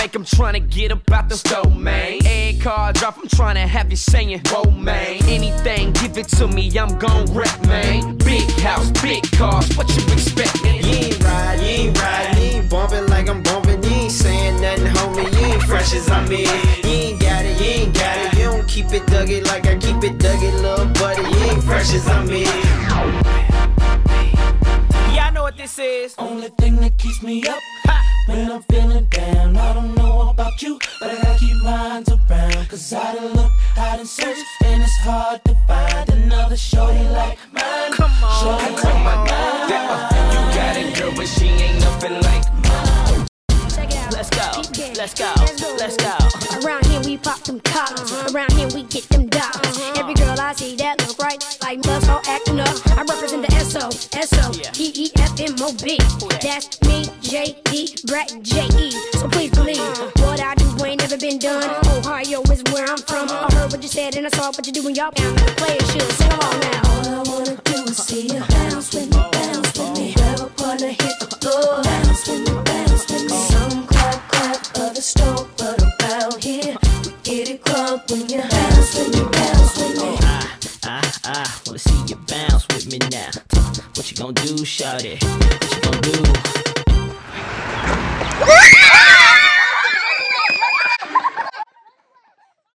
like I'm tryna get up out the stove, man. Egg car drop, I'm tryna have you saying, whoa, man. Anything, give it to me, I'm gon' wreck, man. Big house, big cars, what you expectin'? You ain't ride, you ain't ride, you ain't bumpin' like I'm bumpin'. You ain't saying nothing, homie, you ain't fresh as I'm in. You ain't got it, you ain't got it. You don't keep it duggy like I keep it duggy, little buddy. You ain't fresh as I'm in. Yeah, I know what this is. Only thing that keeps me up when I'm feeling down. I don't know about you, but I gotta keep minds around. Cause I done look, I done search, and it's hard to find another shorty like mine. Come on, shorty come like on. mine. You got it, girl, but she ain't nothing like mine. Check it out. Let's go, let's go, let's go. Around here we pop them collars. Around here we get them dollars. Every girl I see that look right, like must all acting up. I represent the S-O-S-O-E-E-F-M-O-B. That's me, J-D, Brat J-E. So please believe what I do ain't never been done. Ohio is where I'm from. I heard what you said and I saw what you do when y'all down. The players should sing along now. All I wanna do is see you bounce with me, bounce with me. Grab a partner, hit the floor, bounce with me, bounce with me. Some clap, clap, others stomp, but around here we get it crunk when you bounce with me, bounce with me. Wanna see you bounce with me now. What you gonna do, shawty? What you gonna do?